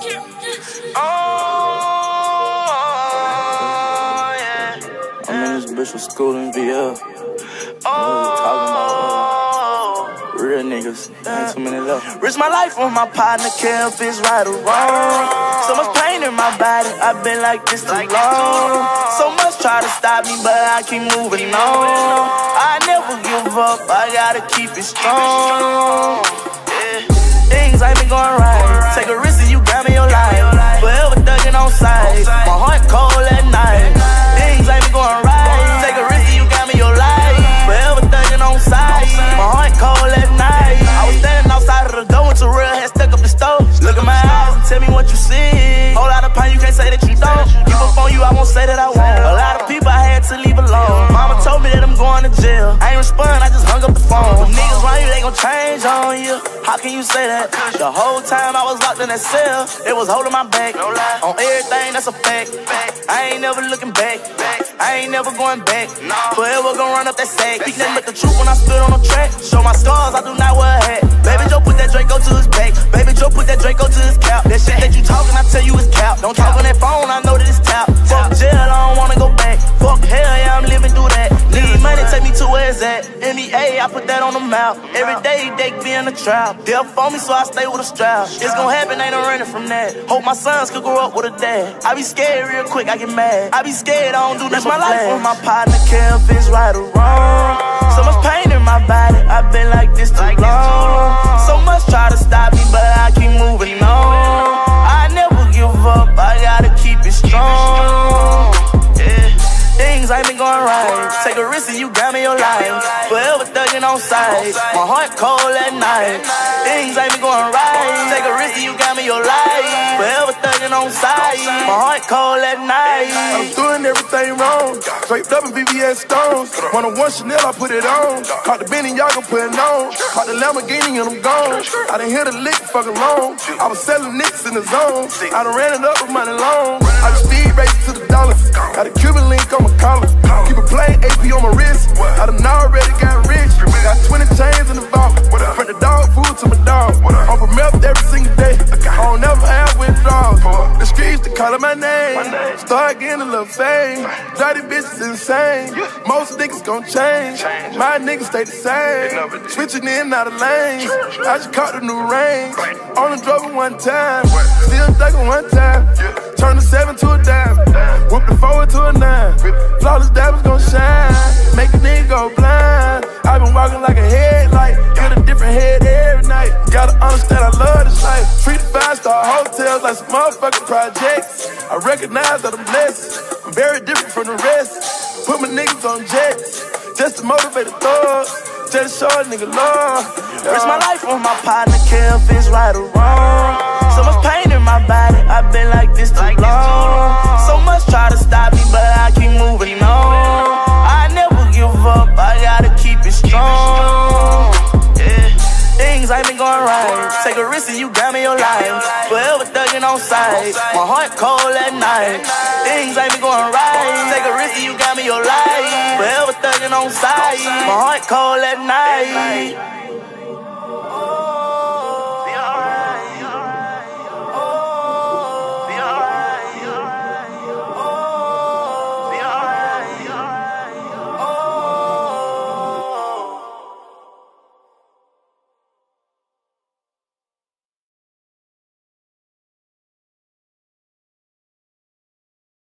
Oh, yeah. I'm in this bitch with school in VL. Talking about real niggas. Ain't too many left. Risk my life on my partner, care if it's right or wrong. So much pain in my body, I've been like this too long. So much try to stop me, but I keep moving on. I never give up, I gotta keep it strong. Yeah. Things ain't been going right. Take a risk and you got me your life. Forever thugging on sight. My heart cold at night. Things ain't been going right. Take a risk and you got me your life. Forever thugging on sight. My heart cold at night. I was standing outside of the door with your real head stuck up the stove. Look in my eyes and tell me what you see. Whole lot of pain, you can't say that you don't. Keep up on you, I won't say that I won't. A lot of people I had to leave alone. Mama told me that I'm going to jail. I ain't respond, I just hung up the phone. When niggas around you, they gon' change on you. How can you say that? The whole time I was locked in that cell, it was holding my back. On everything, that's a fact. I ain't never looking back. I ain't never going back. Forever gon' run up that sack. Speak nothing but the truth when I stood on the track. Show my scars, I do not wear a hat. Baby Joe put that Draco to his back. Baby Joe put that Draco to his cap. That shit that you talking, I tell you is cap. Don't talk on that phone, I know that it's tap. Fuck jail, I don't wanna go back. Fuck hell, yeah, I'm living through that. Need money, take me to where it's at. NBA, I put that on the map. Every day, they be in the trap. They'll phone me, so I stay with a strap. It's gon' happen, ain't no running from that. Hope my sons could grow up with a dad. I be scared real quick, I get mad. I be scared, I don't do nothing. Risk my life on my partner, care if it's right or wrong. So much pain in my body, I've been like this too long. So much try to stop me, but I keep moving on. I never give up, I gotta keep it strong. Yeah. Things ain't been going right. Take a risk and you got me your life. Forever thugging on sight. My heart cold at night. Things ain't been going right. Take a risk and you got me your life. Forever thugging on sight. My heart cold at night. I'm doing everything wrong. Draped up in VVS stones. 101 Chanel, I put it on. Caught the Benny, y'all gon' put it on. Caught the Lamborghini and I'm gone. I done hit a lick fucking long. I was selling nicks in the zone. I done ran it up with money long. I just speed racing to the dollars. Got a Cuban link on my collar. Keep a plain AP on my wrist. I done already got rich. Got 20 chains in the vault. From the dog food to my dog. I'm from meth every single day. I don't never have withdrawals. The streets, they calling my name. Start getting a little fame. Dirty bitches insane. Most niggas gon' change. My niggas stay the same. Switching in out of lanes. I just caught the new range. Only drove it one time. Still thuggin' one time. Turn the 7 to a dime. Whoop the 4 to a 9. Flawless diamonds gon' shine. Make a nigga go blind. I been walking like a headlight. Get a different head every night. Gotta understand I love this life. Treat the 5-star hotels like some motherfucking projects. I recognize that I'm blessed. I'm very different from the rest. Put my niggas on jets. Just to motivate the thugs. Just show a nigga love. Risk my life on my partner, care if it's right or wrong. So much pain in my body, I've been like this too long. So much try to stop me, but I keep moving on. I never give up, I gotta keep it strong. Yeah. Things ain't been going right. Take a risk and you got me your life. Forever thugging on sight. My heart cold at night. Things ain't been going right. Take a risk and you got me your life. Forever thugging on sight. My heart cold at night.